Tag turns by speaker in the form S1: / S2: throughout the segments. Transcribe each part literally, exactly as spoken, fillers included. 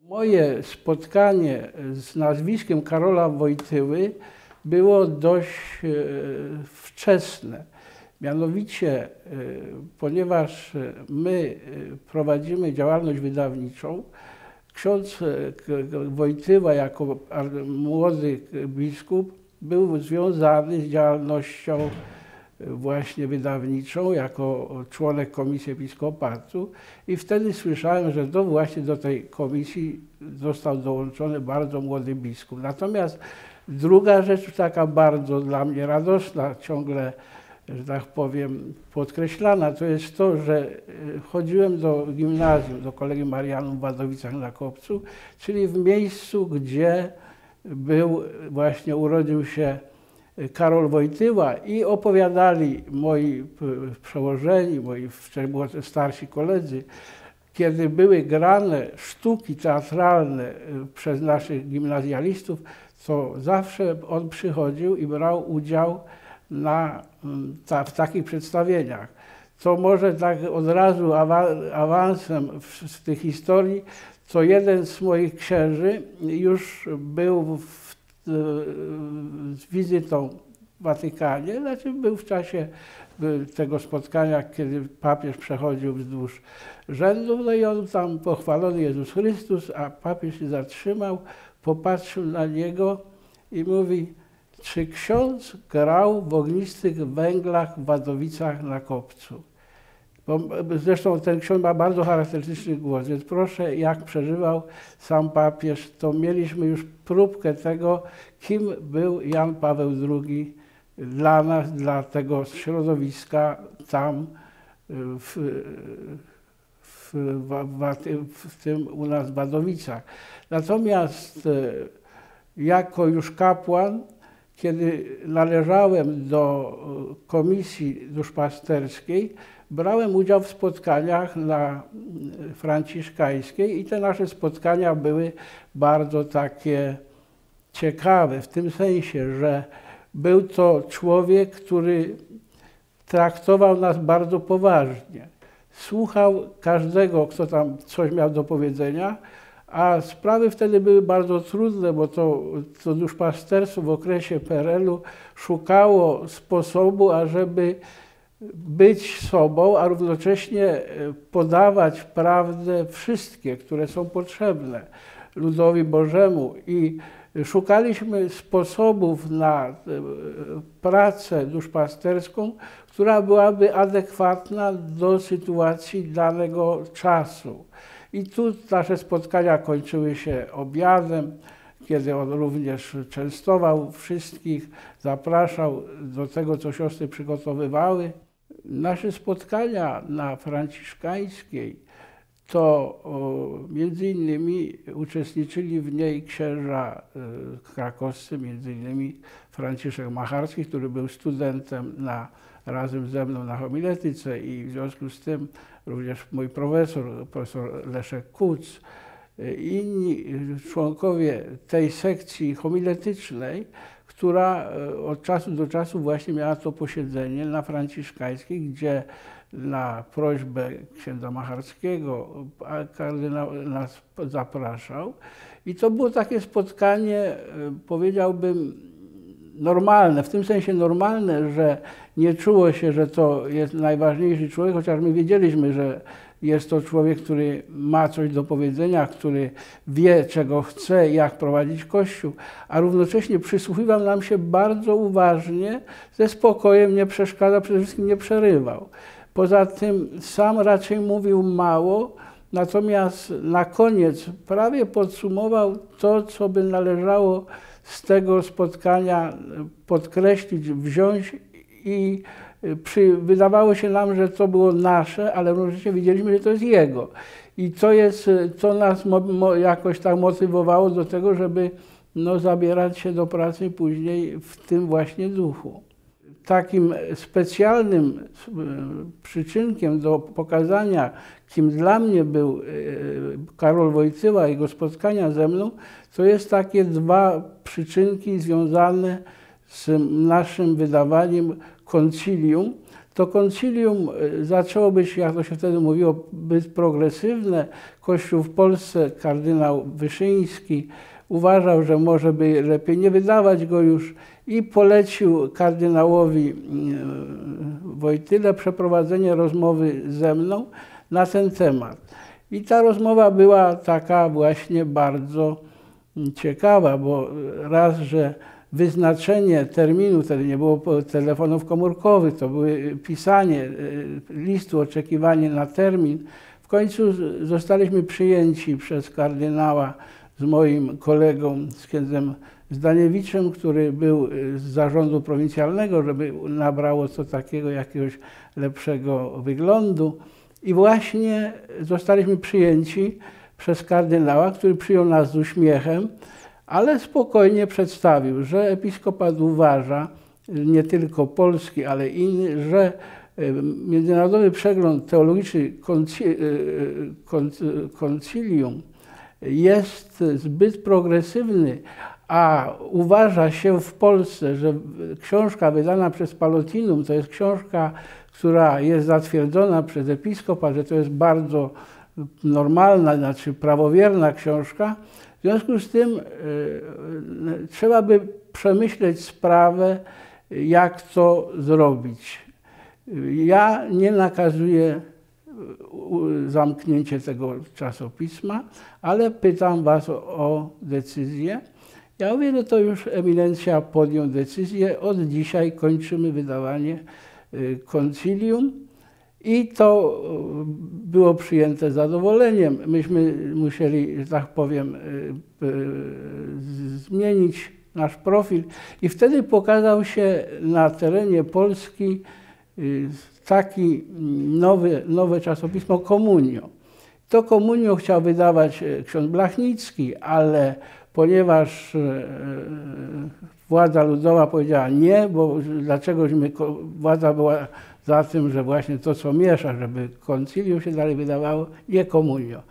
S1: Moje spotkanie z nazwiskiem Karola Wojtyły było dość wczesne. Mianowicie, ponieważ my prowadzimy działalność wydawniczą, ksiądz Wojtyła jako młody biskup był związany z działalnością właśnie wydawniczą jako członek Komisji Episkopatu i wtedy słyszałem, że to właśnie do tej komisji został dołączony bardzo młody biskup. Natomiast druga rzecz taka bardzo dla mnie radosna, ciągle, że tak powiem, podkreślana, to jest to, że chodziłem do gimnazjum, do Kolegium Marianum w Wadowicach na Kopcu, czyli w miejscu, gdzie był, właśnie urodził się Karol Wojtyła i opowiadali moi przełożeni, moi starsi koledzy, kiedy były grane sztuki teatralne przez naszych gimnazjalistów, to zawsze on przychodził i brał udział na, ta, w takich przedstawieniach. To może tak od razu awansem w, w tej historii, to jeden z moich księży już był w z wizytą w Watykanie, znaczy był w czasie tego spotkania, kiedy papież przechodził wzdłuż rzędów, no i on tam pochwalony Jezus Chrystus, a papież się zatrzymał, popatrzył na niego i mówi: czy ksiądz grał w ognistych węglach w Wadowicach na Kopcu? Bo zresztą ten ksiądz ma bardzo charakterystyczny głos, więc proszę, jak przeżywał sam papież, to mieliśmy już próbkę tego, kim był Jan Paweł drugi dla nas, dla tego środowiska tam w, w, w, w tym u nas w Wadowicach. Natomiast jako już kapłan, kiedy należałem do Komisji Duszpasterskiej, brałem udział w spotkaniach na franciszkańskiej i te nasze spotkania były bardzo takie ciekawe, w tym sensie, że był to człowiek, który traktował nas bardzo poważnie. Słuchał każdego, kto tam coś miał do powiedzenia, a sprawy wtedy były bardzo trudne, bo to, to duszpasterstwo w okresie P R L u szukało sposobu, ażeby być sobą, a równocześnie podawać prawdę wszystkie, które są potrzebne ludowi Bożemu. I szukaliśmy sposobów na pracę duszpasterską, która byłaby adekwatna do sytuacji danego czasu. I tu nasze spotkania kończyły się obiadem, kiedy on również częstował wszystkich, zapraszał do tego, co siostry przygotowywały. Nasze spotkania na franciszkańskiej to o, między innymi uczestniczyli w niej księża y, krakowscy, między innymi Franciszek Macharski, który był studentem na, razem ze mną na homiletyce i w związku z tym również mój profesor, profesor Leszek Kuc, inni członkowie tej sekcji homiletycznej, która od czasu do czasu właśnie miała to posiedzenie na franciszkańskiej, gdzie na prośbę księdza Macharskiego kardynał nas zapraszał. I to było takie spotkanie, powiedziałbym, normalne, w tym sensie normalne, że nie czuło się, że to jest najważniejszy człowiek, chociaż my wiedzieliśmy, że jest to człowiek, który ma coś do powiedzenia, który wie, czego chce, jak prowadzić Kościół, a równocześnie przysłuchiwał nam się bardzo uważnie, ze spokojem, nie przeszkadzał, przede wszystkim nie przerywał. Poza tym sam raczej mówił mało, natomiast na koniec prawie podsumował to, co by należało z tego spotkania podkreślić, wziąć i przy, wydawało się nam, że to było nasze, ale równocześnie widzieliśmy, że to jest jego. I to, jest, to nas mo, mo, jakoś tak motywowało do tego, żeby no, zabierać się do pracy później w tym właśnie duchu. Takim specjalnym przyczynkiem do pokazania, kim dla mnie był Karol Wojtyła i jego spotkania ze mną, to jest takie dwa przyczynki związane z naszym wydawaniem koncilium. To koncilium zaczęło być, jak to się wtedy mówiło, być progresywne. Kościół w Polsce, kardynał Wyszyński uważał, że może by lepiej nie wydawać go już i polecił kardynałowi Wojtyle przeprowadzenie rozmowy ze mną na ten temat. I ta rozmowa była taka właśnie bardzo ciekawa, bo raz, że wyznaczenie terminu, wtedy nie było telefonów komórkowych, to było pisanie listu, oczekiwanie na termin. W końcu zostaliśmy przyjęci przez kardynała z moim kolegą, z księdzem Zdaniewiczem, który był z zarządu prowincjalnego, żeby nabrało to takiego jakiegoś lepszego wyglądu. I właśnie zostaliśmy przyjęci przez kardynała, który przyjął nas z uśmiechem, ale spokojnie przedstawił, że episkopat uważa, nie tylko polski, ale inny, że Międzynarodowy Przegląd Teologiczny Koncilium jest zbyt progresywny, a uważa się w Polsce, że książka wydana przez Pallotinum to jest książka, która jest zatwierdzona przez episkopat, że to jest bardzo normalna, znaczy prawowierna książka. W związku z tym y, y, trzeba by przemyśleć sprawę, jak to zrobić. Ja nie nakazuję zamknięcia tego czasopisma, ale pytam was o, o decyzję. Ja mówię, no to już eminencja podjął decyzję. Od dzisiaj kończymy wydawanie y, koncilium. I to było przyjęte z zadowoleniem. Myśmy musieli, że tak powiem, zmienić nasz profil i wtedy pokazał się na terenie Polski taki nowy, nowe czasopismo Komunio. To Komunio chciał wydawać ksiądz Blachnicki, ale ponieważ władza ludowa powiedziała nie, bo dlaczegośmy, władza była za tym, że właśnie to, co miesza, żeby koncilium się dalej wydawało, nie Komunio.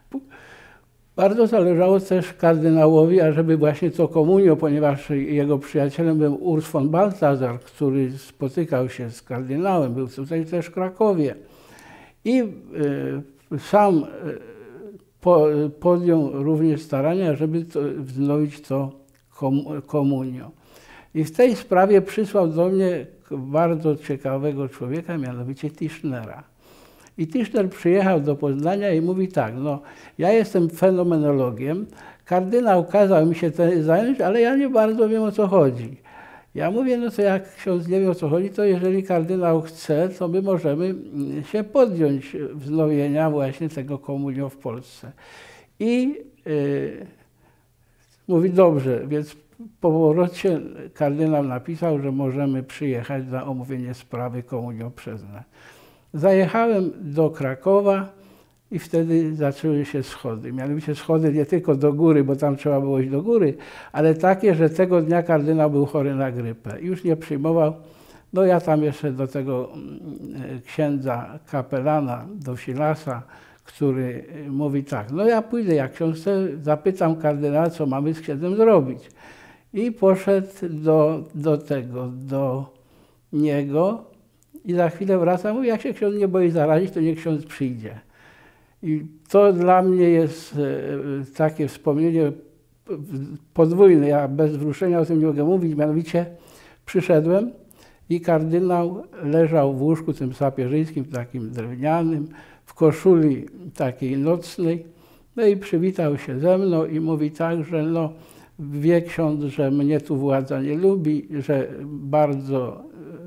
S1: Bardzo zależało też kardynałowi, ażeby właśnie to Komunio, ponieważ jego przyjacielem był Urs von Balthasar, który spotykał się z kardynałem, był tutaj też w Krakowie. I y, sam y, po, podjął również starania, żeby to, wznowić to kom, Komunio. I w tej sprawie przysłał do mnie bardzo ciekawego człowieka, mianowicie Tischnera. I Tischner przyjechał do Poznania i mówi tak, no ja jestem fenomenologiem, kardynał kazał mi się tym zająć, ale ja nie bardzo wiem, o co chodzi. Ja mówię, no to jak ksiądz nie wie, o co chodzi, to jeżeli kardynał chce, to my możemy się podjąć wznowienia właśnie tego komunio w Polsce. I yy, mówi, dobrze, więc po powrocie kardynał napisał, że możemy przyjechać na omówienie sprawy komunio przez nas. Zajechałem do Krakowa i wtedy zaczęły się schody. Mianowicie schody nie tylko do góry, bo tam trzeba było iść do góry, ale takie, że tego dnia kardynał był chory na grypę. Już nie przyjmował. No ja tam jeszcze do tego księdza kapelana, do Silasa, który mówi tak, no ja pójdę, jak ksiądz chce, zapytam kardynała, co mamy z księdzem zrobić. I poszedł do, do tego, do niego i za chwilę wraca, mówi, jak się ksiądz nie boi zarazić, to niech ksiądz przyjdzie. I to dla mnie jest takie wspomnienie podwójne, ja bez wzruszenia o tym nie mogę mówić, mianowicie przyszedłem i kardynał leżał w łóżku tym sapieżyńskim, takim drewnianym, w koszuli takiej nocnej, no i przywitał się ze mną i mówi tak, że no, wie ksiądz, że mnie tu władza nie lubi, że bardzo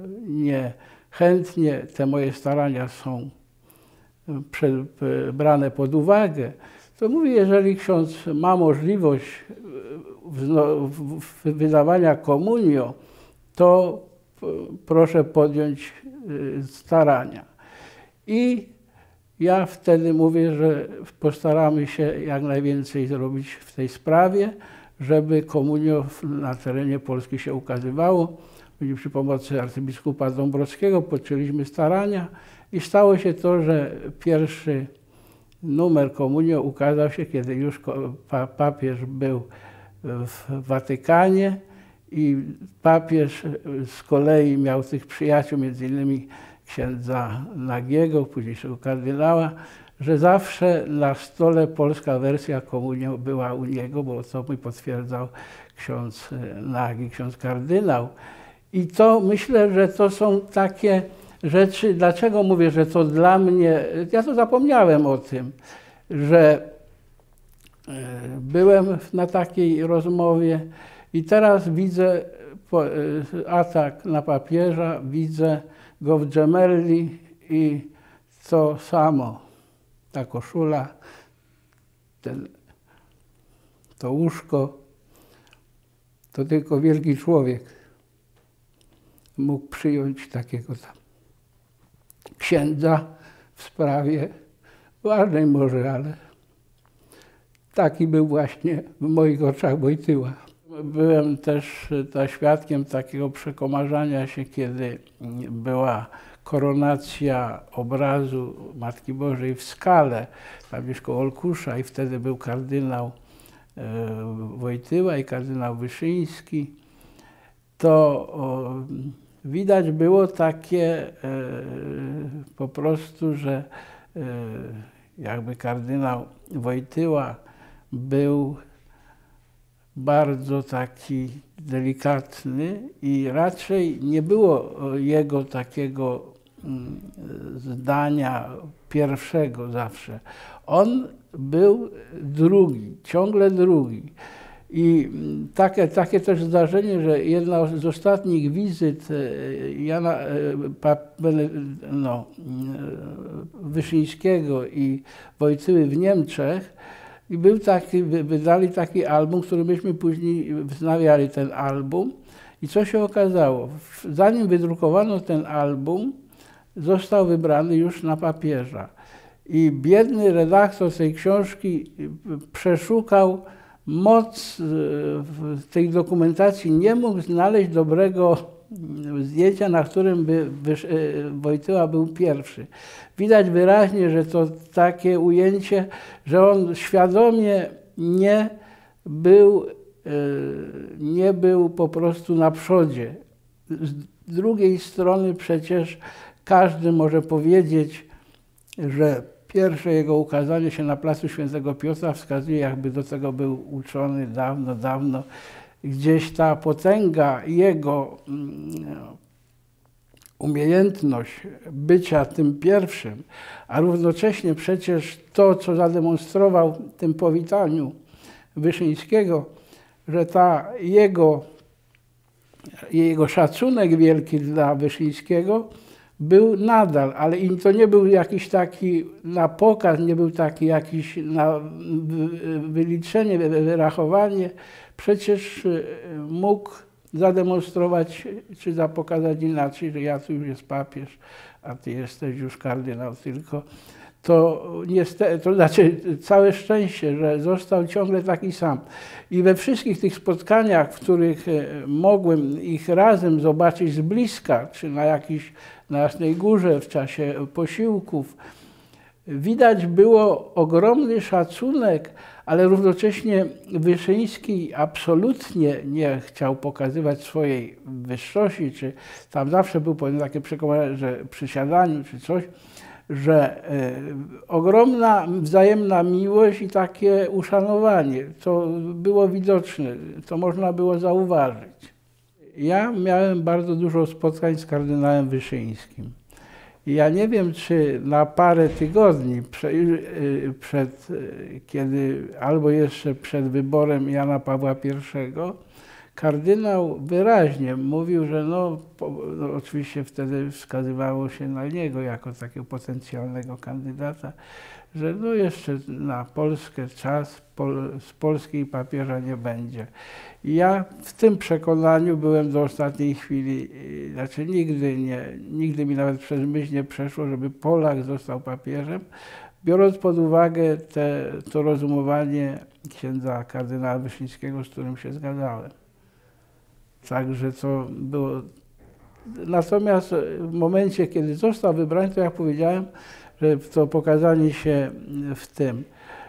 S1: niechętnie te moje starania są brane pod uwagę. To mówi, jeżeli ksiądz ma możliwość wydawania komunio, to proszę podjąć starania. I ja wtedy mówię, że postaramy się jak najwięcej zrobić w tej sprawie, żeby komunio na terenie Polski się ukazywało. Przy pomocy arcybiskupa Dąbrowskiego podjęliśmy starania i stało się to, że pierwszy numer komunio ukazał się, kiedy już papież był w Watykanie i papież z kolei miał tych przyjaciół, między innymi księdza Nagiego, późniejszego kardynała, że zawsze na stole polska wersja komunii była u niego, bo to mi potwierdzał ksiądz Nagi, ksiądz kardynał. I to myślę, że to są takie rzeczy, dlaczego mówię, że to dla mnie, ja to zapomniałem o tym, że byłem na takiej rozmowie i teraz widzę atak na papieża, widzę go w Gemelli i to samo, ta koszula, ten, to łóżko, to tylko wielki człowiek mógł przyjąć takiego tam księdza w sprawie ważnej może, ale taki był właśnie w moich oczach Wojtyła. Byłem też świadkiem takiego przekomarzania się, kiedy była koronacja obrazu Matki Bożej w Skale, tam gdzieś koło Olkusza, i wtedy był kardynał Wojtyła i kardynał Wyszyński. To o, widać było takie e, po prostu, że e, jakby kardynał Wojtyła był bardzo taki delikatny i raczej nie było jego takiego zdania pierwszego zawsze. On był drugi, ciągle drugi. I takie, takie też zdarzenie, że jedna z ostatnich wizyt Jana no, Wyszyńskiego i Wojtyły w Niemczech, i był taki, wydali taki album, który myśmy później wznawiali ten album. I co się okazało? Zanim wydrukowano ten album, został wybrany już na papieża. I biedny redaktor tej książki przeszukał moc w tej dokumentacji, nie mógł znaleźć dobrego zdjęcia, na którym by Wojtyła był pierwszy. Widać wyraźnie, że to takie ujęcie, że on świadomie nie był, nie był po prostu na przodzie. Z drugiej strony przecież każdy może powiedzieć, że pierwsze jego ukazanie się na placu Świętego Piotra wskazuje, jakby do tego był uczony dawno, dawno. Gdzieś ta potęga jego umiejętność bycia tym pierwszym, a równocześnie przecież to, co zademonstrował w tym powitaniu Wyszyńskiego, że ta jego, jego szacunek wielki dla Wyszyńskiego był nadal, ale im to nie był jakiś taki na pokaz, nie był taki jakiś na wyliczenie, wyrachowanie. Przecież mógł zademonstrować, czy zapokazać inaczej, że ja tu już jest papież, a ty jesteś już kardynał, tylko to niestety, to znaczy całe szczęście, że został ciągle taki sam. I we wszystkich tych spotkaniach, w których mogłem ich razem zobaczyć z bliska, czy na jakiejś, na Jasnej Górze w czasie posiłków, widać było ogromny szacunek, ale równocześnie Wyszyński absolutnie nie chciał pokazywać swojej wyższości, czy tam zawsze był pewne takie przekonanie, że przy siadaniu czy coś, że e, ogromna wzajemna miłość i takie uszanowanie, to było widoczne, to można było zauważyć. Ja miałem bardzo dużo spotkań z kardynałem Wyszyńskim. I ja nie wiem, czy na parę tygodni przed, przed, kiedy, albo jeszcze przed wyborem Jana Pawła pierwszego, kardynał wyraźnie mówił, że no, no oczywiście wtedy wskazywało się na niego jako takiego potencjalnego kandydata, że no jeszcze na Polskę czas, pol, z Polski papieża nie będzie. I ja w tym przekonaniu byłem do ostatniej chwili, znaczy nigdy, nie, nigdy mi nawet przez myśl nie przeszło, żeby Polak został papieżem, biorąc pod uwagę te, to rozumowanie księdza kardynała Wyszyńskiego, z którym się zgadzałem. Także to było. Natomiast w momencie, kiedy został wybrany, to jak powiedziałem, że to pokazanie się w tym,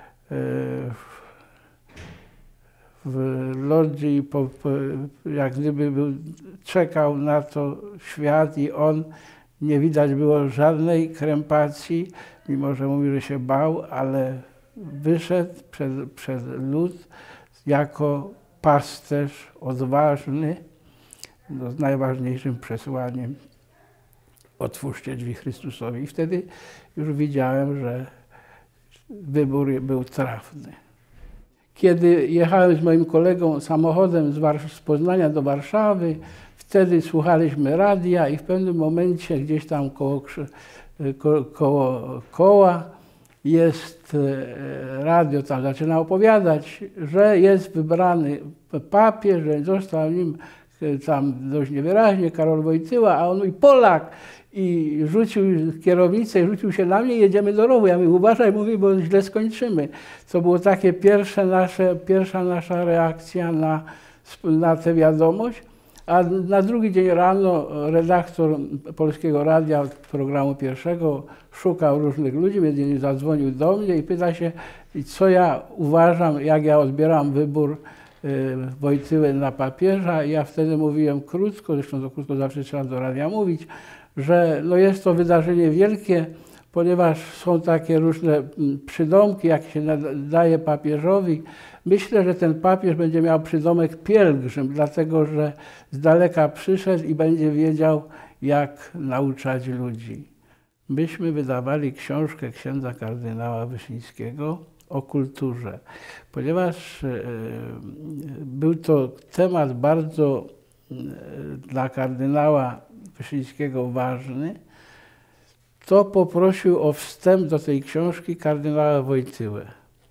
S1: w Lodzii, po, po, jak gdyby był, czekał na to świat i on Nie widać było żadnej krępacji, mimo że mówił, że się bał, ale wyszedł przed, przed lud jako pasterz odważny, no, z najważniejszym przesłaniem: otwórzcie drzwi Chrystusowi. I wtedy już widziałem, że wybór był trafny. Kiedy jechałem z moim kolegą samochodem z, Wars- z Poznania do Warszawy, wtedy słuchaliśmy radia i w pewnym momencie gdzieś tam koło, ko, koło koła jest radio, tam zaczyna opowiadać, że jest wybrany papież, że został nim tam dość niewyraźnie Karol Wojtyła, a on mówi: Polak! I rzucił kierownicę i rzucił się na mnie: jedziemy do rowu. Ja mówię: uważaj, mówi, bo źle skończymy. To było takie pierwsze nasze, pierwsza nasza reakcja na, na tę wiadomość. A na drugi dzień rano redaktor Polskiego Radia programu pierwszego szukał różnych ludzi, między innymi zadzwonił do mnie i pyta się, co ja uważam, jak ja odbieram wybór Wojtyły na papieża. I ja wtedy mówiłem krótko, zresztą to krótko zawsze trzeba do radia mówić, że no jest to wydarzenie wielkie, ponieważ są takie różne przydomki, jak się nadaje papieżowi. Myślę, że ten papież będzie miał przydomek pielgrzym, dlatego że z daleka przyszedł i będzie wiedział, jak nauczać ludzi. Myśmy wydawali książkę księdza kardynała Wyszyńskiego o kulturze, ponieważ e, był to temat bardzo e, dla kardynała Wyszyńskiego ważny, to poprosił o wstęp do tej książki kardynała Wojtyłę.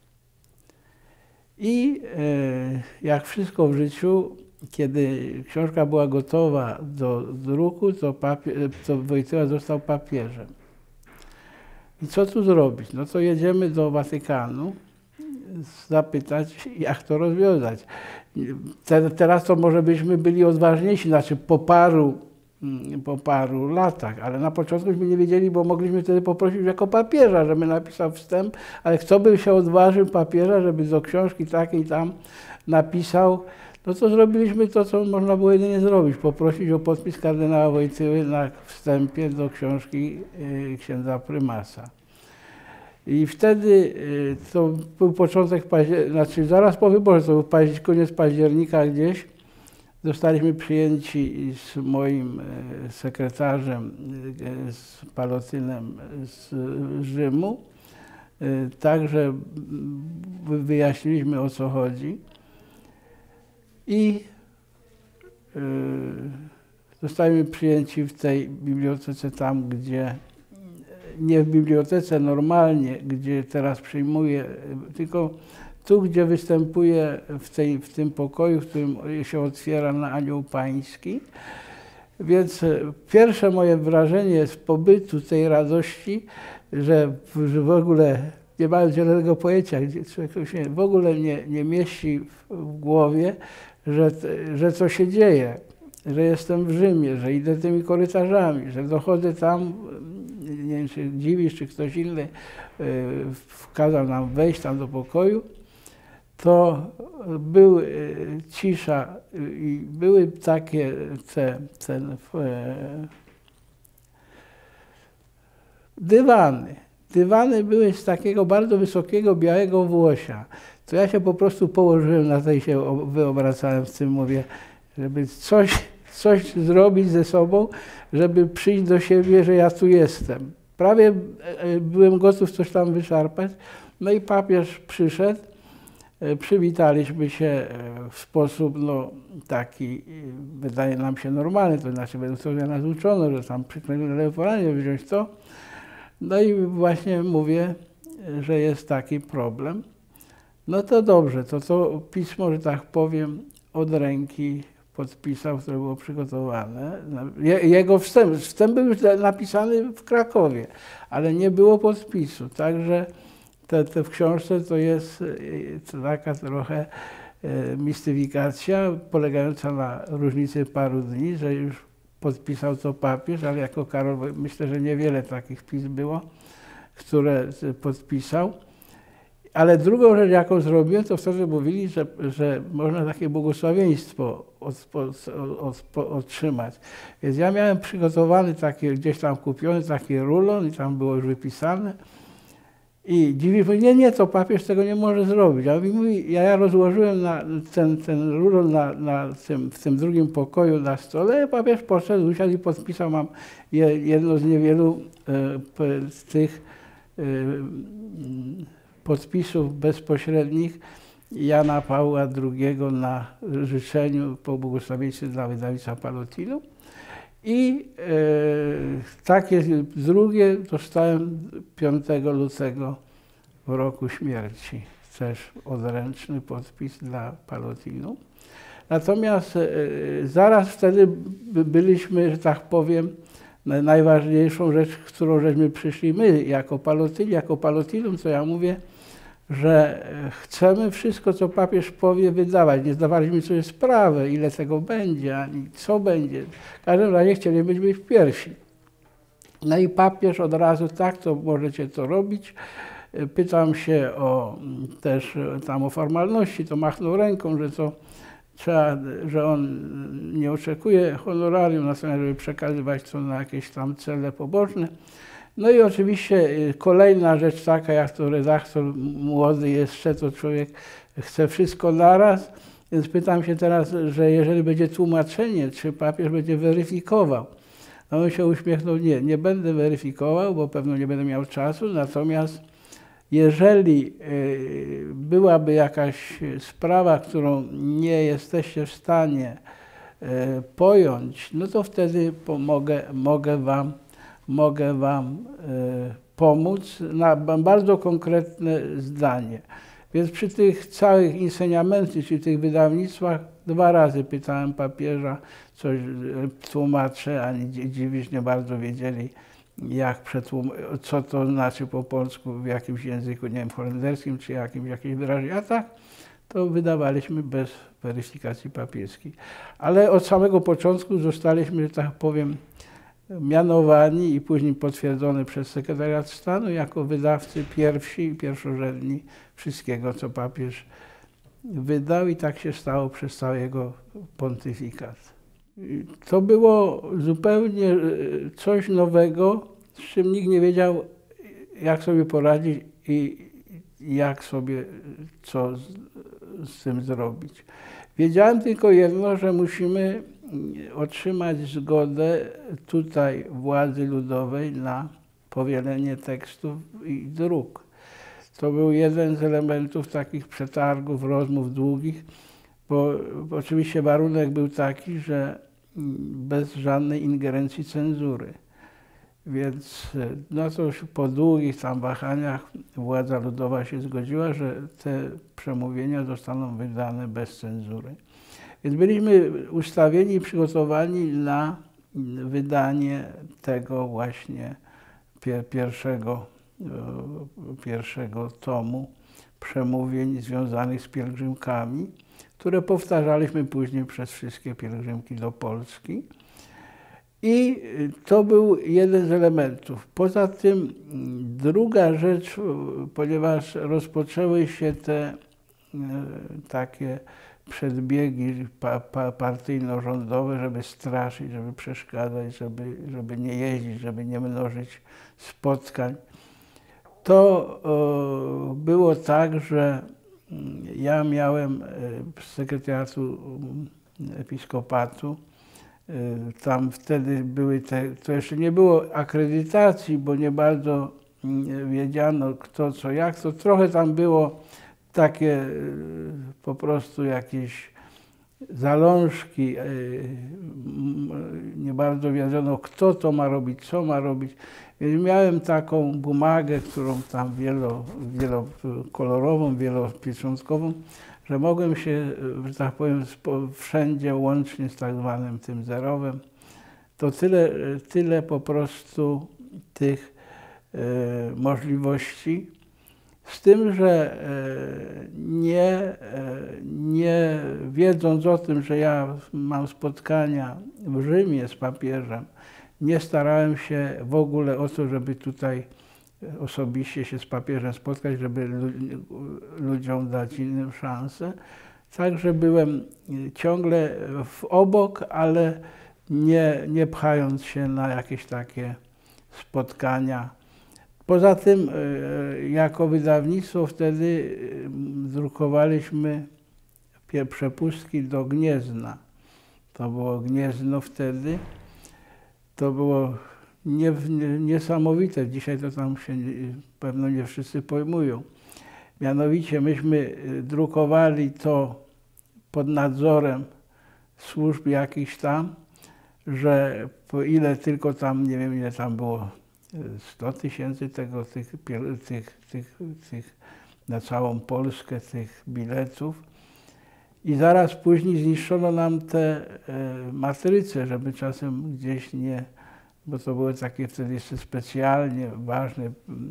S1: I e, jak wszystko w życiu, kiedy książka była gotowa do druku, to, papie, to Wojtyła został papieżem. I co tu zrobić? No to jedziemy do Watykanu zapytać, jak to rozwiązać. Te, teraz to może byśmy byli odważniejsi, znaczy po paru, po paru latach, ale na początkuśmy nie wiedzieli, bo mogliśmy wtedy poprosić jako papieża, żeby napisał wstęp, ale kto by się odważył papieża, żeby do książki takiej tam napisał, no to zrobiliśmy to, co można było jedynie zrobić, poprosić o podpis kardynała Wojtyły na wstępie do książki y, księdza prymasa. I wtedy y, to był początek października, znaczy zaraz po wyborze, to był paź, koniec października gdzieś, zostaliśmy przyjęci z moim y, sekretarzem, y, z Palotynem z Rzymu, y, także wyjaśniliśmy, o co chodzi. I y, zostaliśmy przyjęci w tej bibliotece tam, gdzie, nie w bibliotece normalnie, gdzie teraz przyjmuję, tylko tu, gdzie występuję w, tej, w tym pokoju, w którym się otwiera na Anioł Pański. Więc pierwsze moje wrażenie z pobytu tej radości, że w, w ogóle nie mając zielonego pojęcia, gdzie człowiek się w ogóle nie, nie mieści w, w głowie, że, że co się dzieje, że jestem w Rzymie, że idę tymi korytarzami, że dochodzę tam, nie wiem, czy dziwisz, czy ktoś inny kazał nam wejść tam do pokoju, to był cisza i były takie te, te dywany. Dywany były z takiego bardzo wysokiego, białego włosia. To ja się po prostu położyłem na to i się wyobracałem w tym, mówię, żeby coś, coś zrobić ze sobą, żeby przyjść do siebie, że ja tu jestem. Prawie byłem gotów coś tam wyszarpać. No i papież przyszedł, przywitaliśmy się w sposób no, taki, wydaje nam się normalny, to znaczy według tego, że nas uczono, że tam przy telefonie wziąć to. No i właśnie mówię, że jest taki problem. No to dobrze, to to pismo, że tak powiem, od ręki podpisał, które było przygotowane. Jego wstęp, wstęp był już napisany w Krakowie, ale nie było podpisu. Także te, te w książce to jest taka trochę mistyfikacja polegająca na różnicy paru dni, że już podpisał to papież, ale jako Karol, myślę, że niewiele takich pism było, które podpisał. Ale drugą rzecz, jaką zrobiłem, to wtedy mówili, że, że można takie błogosławieństwo od, od, od, otrzymać. Więc ja miałem przygotowany taki, gdzieś tam kupiony taki rulon i tam było już wypisane. I dziwi mówi, nie, nie, to papież tego nie może zrobić. A mówi, ja, ja rozłożyłem na ten, ten rulon na, na tym, w tym drugim pokoju na stole, papież poszedł, usiadł i podpisał. Mam jedno z niewielu e, z tych e, podpisów bezpośrednich Jana Pawła drugiego na życzeniu po błogosławieństwie dla wydawnictwa Palotinum. I e, takie drugie dostałem piątego lutego w roku śmierci. Też odręczny podpis dla Palotinum. Natomiast e, zaraz wtedy byliśmy, że tak powiem, najważniejszą rzecz, którą żeśmy przyszli my jako Palotinum, jako Palotinum, co ja mówię, że chcemy wszystko, co papież powie, wydawać. Nie zdawaliśmy sobie sprawy, ile tego będzie, ani co będzie. W każdym razie chcieliśmy być pierwsi. No i papież od razu, tak, to możecie to robić. Pytam się o, też tam o formalności, to machnął ręką, że to trzeba, że on nie oczekuje honorarium, natomiast żeby przekazywać to na jakieś tam cele poboczne. No i oczywiście kolejna rzecz taka, jak to redaktor młody jeszcze, to człowiek chce wszystko naraz, więc pytam się teraz, że jeżeli będzie tłumaczenie, czy papież będzie weryfikował. No on się uśmiechnął, nie, nie będę weryfikował, bo pewno nie będę miał czasu, natomiast jeżeli byłaby jakaś sprawa, którą nie jesteście w stanie pojąć, no to wtedy pomogę, mogę wam mogę wam y, pomóc na bardzo konkretne zdanie. Więc przy tych całych inseniamentach, czy tych wydawnictwach, dwa razy pytałem papieża, coś tłumaczę, ani dziwisz nie bardzo wiedzieli, jak co to znaczy po polsku, w jakimś języku, nie wiem, holenderskim, czy jakimś, jakieś wyrażenie. A tak, to wydawaliśmy bez weryfikacji papieskiej. Ale od samego początku zostaliśmy, że tak powiem, mianowani i później potwierdzony przez sekretariat stanu jako wydawcy pierwsi i pierwszorzędni wszystkiego, co papież wydał, i tak się stało przez cały jego pontyfikat. To było zupełnie coś nowego, z czym nikt nie wiedział, jak sobie poradzić i jak sobie co z, z tym zrobić. Wiedziałem tylko jedno, że musimy otrzymać zgodę tutaj władzy ludowej na powielenie tekstów i druk. To był jeden z elementów takich przetargów, rozmów długich, bo, bo oczywiście warunek był taki, że bez żadnej ingerencji cenzury. Więc no to już po długich tam wahaniach władza ludowa się zgodziła, że te przemówienia zostaną wydane bez cenzury. Więc byliśmy ustawieni i przygotowani na wydanie tego właśnie pierwszego, pierwszego tomu przemówień związanych z pielgrzymkami, które powtarzaliśmy później przez wszystkie pielgrzymki do Polski. I to był jeden z elementów. Poza tym druga rzecz, ponieważ rozpoczęły się te takie przedbiegi pa, pa, partyjno-rządowe, żeby straszyć, żeby przeszkadzać, żeby, żeby nie jeździć, żeby nie mnożyć spotkań. To o, było tak, że ja miałem z sekretariatu episkopatu, tam wtedy były te, to jeszcze nie było akredytacji, bo nie bardzo wiedziano kto, co, jak, to trochę tam było takie po prostu jakieś zalążki, nie bardzo wiedziano kto to ma robić, co ma robić. Więc miałem taką bumagę, którą tam wielo, wielokolorową, wielopieczątkową, że mogłem się, że tak powiem, wszędzie łącznie z tak zwanym tym zerowym. To tyle, tyle po prostu tych e, możliwości. Z tym, że nie, nie wiedząc o tym, że ja mam spotkania w Rzymie z papieżem, nie starałem się w ogóle o to, żeby tutaj osobiście się z papieżem spotkać, żeby ludziom dać innym szansę. Także byłem ciągle w obok, ale nie, nie pchając się na jakieś takie spotkania. Poza tym jako wydawnictwo wtedy drukowaliśmy przepustki do Gniezna. To było Gniezno wtedy. To było nie, nie, niesamowite. Dzisiaj to tam się nie, pewno nie wszyscy pojmują. Mianowicie myśmy drukowali to pod nadzorem służb jakichś tam, że po ile tylko tam, nie wiem ile tam było, sto tysięcy tego, tych, tych, tych, tych na całą Polskę tych biletów. I zaraz później zniszczono nam te e, matryce, żeby czasem gdzieś nie, bo to były takie wtedy jeszcze specjalnie ważne.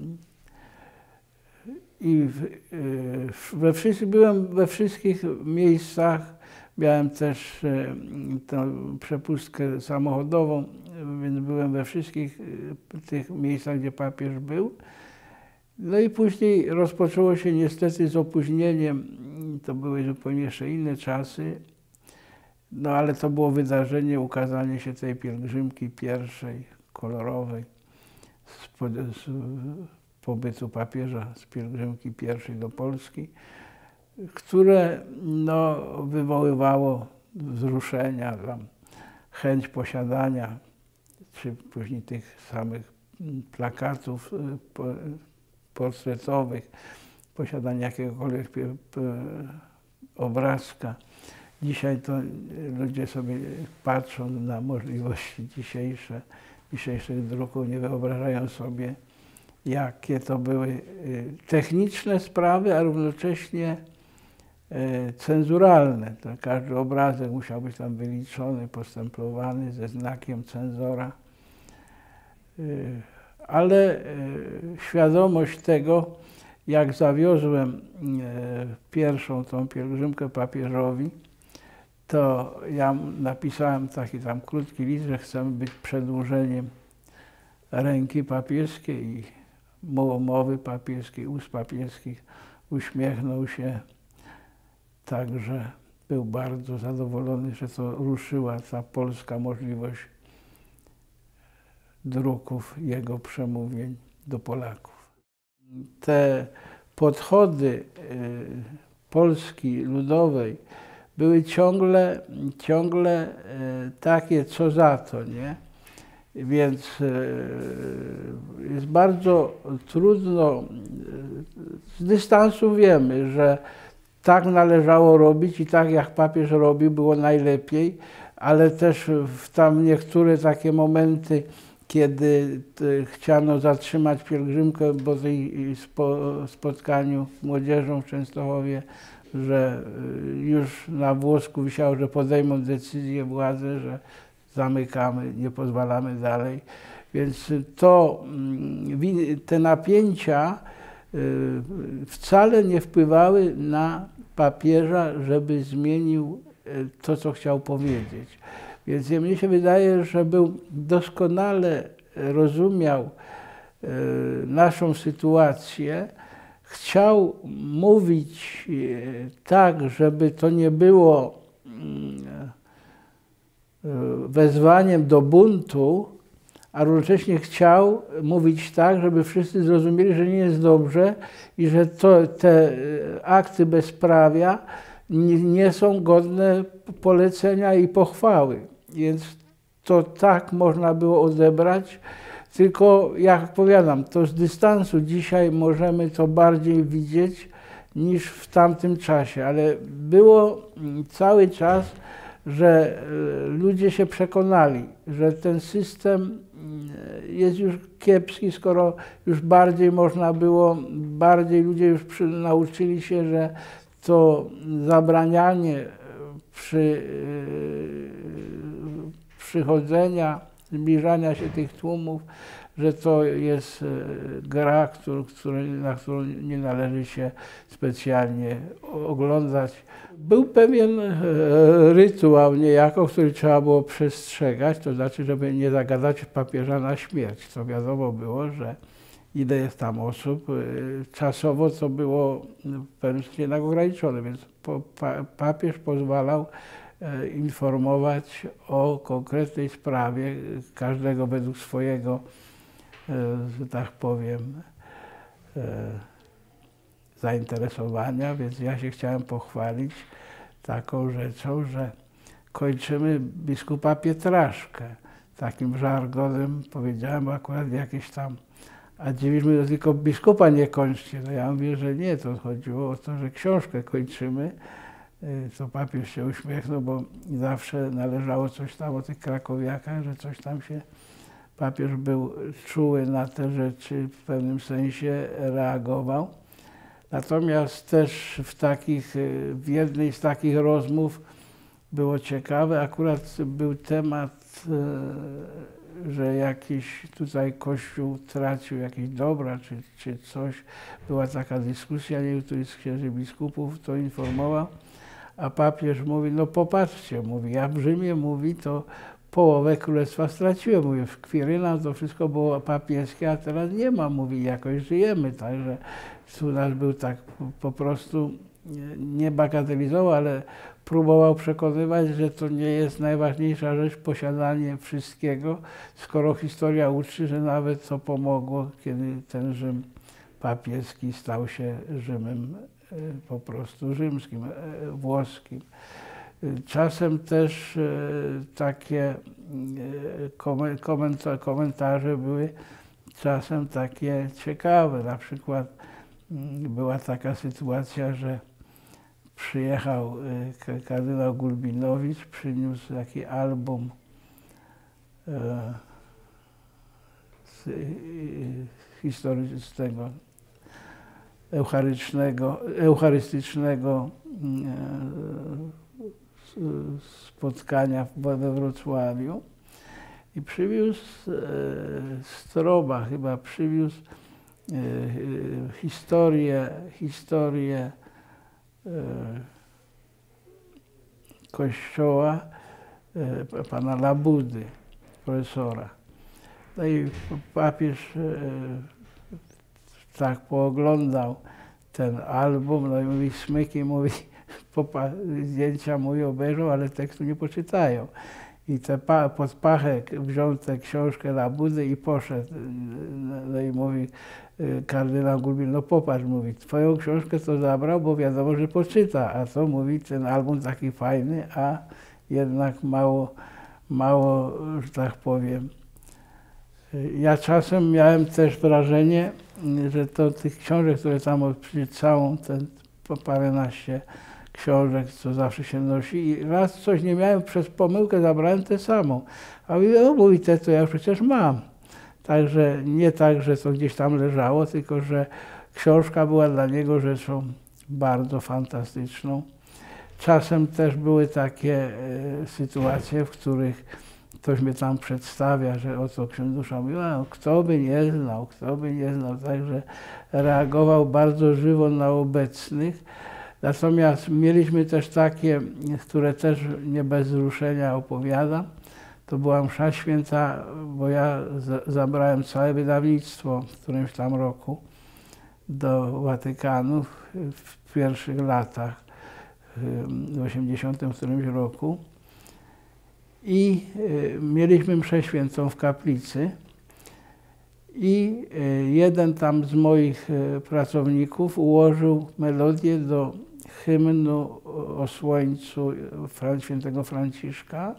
S1: I w, e, we wszystkich, byłem we wszystkich miejscach, miałem też e, tę przepustkę samochodową, więc byłem we wszystkich e, tych miejscach, gdzie papież był. No i później rozpoczęło się niestety z opóźnieniem, to były zupełnie jeszcze inne czasy, no ale to było wydarzenie, ukazanie się tej pielgrzymki pierwszej, kolorowej, z, z pobytu papieża z pielgrzymki pierwszej do Polski, które no, wywoływało wzruszenia, tam, chęć posiadania, czy później tych samych plakatów portretowych, posiadania jakiegokolwiek obrazka. Dzisiaj to ludzie sobie patrzą na możliwości dzisiejsze, dzisiejszych druków, nie wyobrażają sobie, jakie to były techniczne sprawy, a równocześnie cenzuralne. To każdy obrazek musiał być tam wyliczony, postemplowany ze znakiem cenzora. Ale świadomość tego, jak zawiozłem pierwszą tą pielgrzymkę papieżowi, to ja napisałem taki tam krótki list, że chcemy być przedłużeniem ręki papieskiej i mowy papieskiej, ust papieskich. Uśmiechnął się, także był bardzo zadowolony, że to ruszyła ta polska możliwość druków jego przemówień do Polaków. Te podchody Polski Ludowej były ciągle, ciągle takie, co za to, nie? Więc jest bardzo trudno, z dystansu wiemy, że tak należało robić i tak jak papież robił, było najlepiej, ale też w tam niektóre takie momenty, kiedy chciano zatrzymać pielgrzymkę po tej spotkaniu z młodzieżą w Częstochowie, że już na włosku wisiało, że podejmą decyzję władze, że zamykamy, nie pozwalamy dalej. Więc to, te napięcia wcale nie wpływały na papieża, żeby zmienił to, co chciał powiedzieć. Więc mnie się wydaje, że był doskonale rozumiał naszą sytuację, chciał mówić tak, żeby to nie było wezwaniem do buntu, a równocześnie chciał mówić tak, żeby wszyscy zrozumieli, że nie jest dobrze i że to, te akty bezprawia nie, nie są godne polecenia i pochwały. Więc to tak można było odebrać, tylko jak powiadam, to z dystansu dzisiaj możemy to bardziej widzieć niż w tamtym czasie, ale było cały czas, że ludzie się przekonali, że ten system jest już kiepski, skoro już bardziej można było, bardziej ludzie już przy, nauczyli się, że to zabranianie przy, przychodzenia, zbliżania się tych tłumów, że to jest gra, który, który, na którą nie należy się specjalnie oglądać. Był pewien rytuał niejako, który trzeba było przestrzegać, to znaczy, żeby nie zagadać papieża na śmierć. To wiadomo było, że ile jest tam osób. Czasowo to było w pewnym sensie jednak ograniczone, więc po, pa, papież pozwalał informować o konkretnej sprawie, każdego według swojego, że tak powiem, zainteresowania, więc ja się chciałem pochwalić taką rzeczą, że kończymy biskupa Pietraszkę. Takim żargonem powiedziałem akurat jakieś tam, a dziwiliśmy, że tylko biskupa nie kończcie. No ja mówię, że nie, to chodziło o to, że książkę kończymy. To papież się uśmiechnął, bo zawsze należało coś tam o tych krakowiakach, że coś tam się, papież był czuły na te rzeczy, w pewnym sensie reagował. Natomiast też w takich, w jednej z takich rozmów było ciekawe, akurat był temat, że jakiś tutaj Kościół tracił jakieś dobra, czy, czy coś. Była taka dyskusja, nie wiem, któryś z księży biskupów to informował, a papież mówi, no popatrzcie, mówi, ja w Rzymie, mówi, to połowę królestwa straciłem, mówi, w Kwiryna to wszystko było papieskie, a teraz nie ma, mówi, jakoś żyjemy, także tu nas był tak po prostu, nie bagatelizował, ale próbował przekonywać, że to nie jest najważniejsza rzecz posiadanie wszystkiego, skoro historia uczy, że nawet to pomogło, kiedy ten Rzym papieski stał się Rzymem po prostu rzymskim, włoskim. Czasem też takie komentarze były czasem takie ciekawe. Na przykład była taka sytuacja, że przyjechał kardynał Gulbinowicz, przyniósł taki album z historycznego, eucharystycznego, eucharystycznego spotkania we Wrocławiu i przywiózł Stroba, chyba przywiózł historię, historię kościoła pana Labudy, profesora. No i papież tak pooglądał ten album, no i mówi, smyki, mówi, zdjęcia mój obejrzą, ale tekstu nie poczytają. I te pa, pod pachę wziął tę książkę Labudy i poszedł. No i mówi kardynał Gulbin, no popatrz, mówi, twoją książkę to zabrał, bo wiadomo, że poczyta, a to mówi, ten album taki fajny, a jednak mało, mało, że tak powiem. Ja czasem miałem też wrażenie, że to tych książek, które tam, przecież całą ten paręnaście książek, co zawsze się nosi, i raz coś nie miałem, przez pomyłkę zabrałem tę samą. A mówi, o mówi, te to ja już przecież mam. Także nie tak, że to gdzieś tam leżało, tylko że książka była dla niego rzeczą bardzo fantastyczną. Czasem też były takie e, sytuacje, w których ktoś mnie tam przedstawia, że oto księdusza mówi, a kto by nie znał, kto by nie znał. Także reagował bardzo żywo na obecnych. Natomiast mieliśmy też takie, które też nie bez wzruszenia opowiadam. To była msza święta, bo ja zabrałem całe wydawnictwo w którymś tam roku do Watykanu w pierwszych latach, w osiemdziesiątym którymś roku. I mieliśmy mszę świętą w kaplicy i jeden tam z moich pracowników ułożył melodię do hymnu o słońcu świętego Franciszka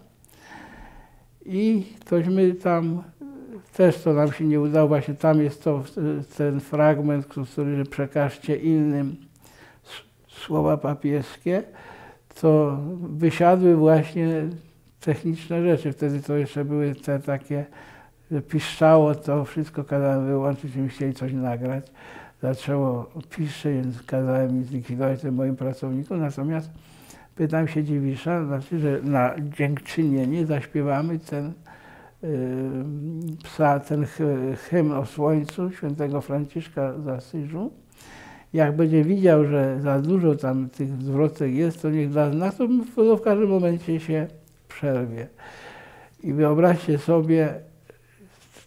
S1: i tośmy tam, też to nam się nie udało, właśnie tam jest to, ten fragment, który, że przekażcie innym słowa papieskie, to wysiadły właśnie techniczne rzeczy. Wtedy to jeszcze były te takie, że piszczało to wszystko, kazałem wyłączyć, mi chcieli coś nagrać. Zaczęło piszczeć, więc kazałem mi zlikwidować tym moim pracownikom. Natomiast pytam się Dziwisza, znaczy, że na dziękczynienie zaśpiewamy ten yy, psa, ten hymn o słońcu świętego Franciszka z Asyżu. Jak będzie widział, że za dużo tam tych zwrotek jest, to niech da znak, to w każdym momencie się przerwie. I wyobraźcie sobie,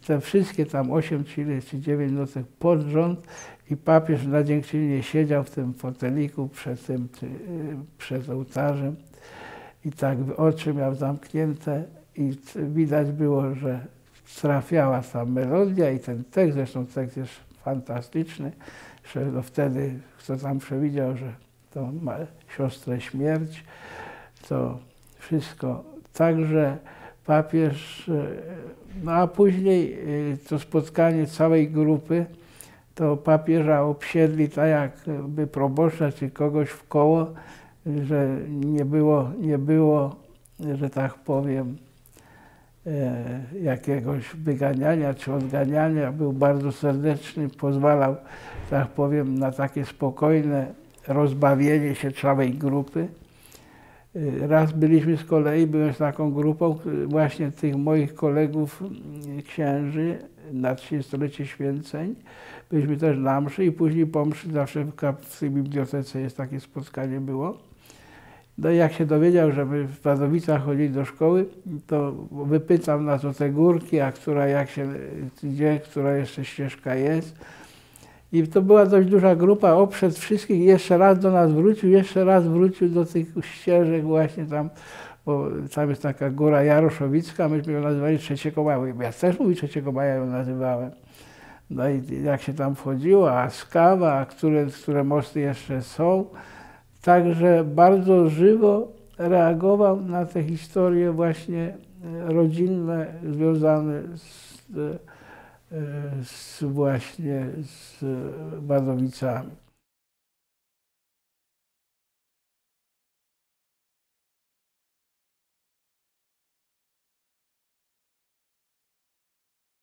S1: te wszystkie tam osiem czy, czy dziewięć nocy pod rząd i papież na dziękczynienie siedział w tym foteliku przed tym, przed ołtarzem i tak oczy miał zamknięte i widać było, że trafiała ta melodia i ten tekst, zresztą tekst jest fantastyczny, że no wtedy kto tam przewidział, że to ma siostrę śmierć, to wszystko. Także papież, no a później to spotkanie całej grupy, to papieża obsiedli tak jakby proboszcza czy kogoś w koło, że nie było, nie było, że tak powiem, e, jakiegoś wyganiania czy odganiania. Był bardzo serdeczny, pozwalał, tak powiem, na takie spokojne rozbawienie się całej grupy. Raz byliśmy z kolei, byłem z taką grupą właśnie tych moich kolegów księży na trzydziestolecie święceń. Byliśmy też na mszy i później po mszy zawsze w, w tej bibliotece jest takie spotkanie było. No i jak się dowiedział, że my w Wadowicach chodzili do szkoły, to wypytał nas o te górki, a która jak się, gdzie, która jeszcze ścieżka jest. I to była dość duża grupa, oprzed wszystkich jeszcze raz do nas wrócił, jeszcze raz wrócił do tych ścieżek właśnie tam, bo tam jest taka góra Jaroszowicka, myśmy ją nazywali Trzeciego Maja. Ja też mój Trzeciego Maja ją nazywałem. No i jak się tam wchodziło, a Skawa, a które, które mosty jeszcze są. Także bardzo żywo reagował na te historie właśnie rodzinne związane z z właśnie z Wadowicami.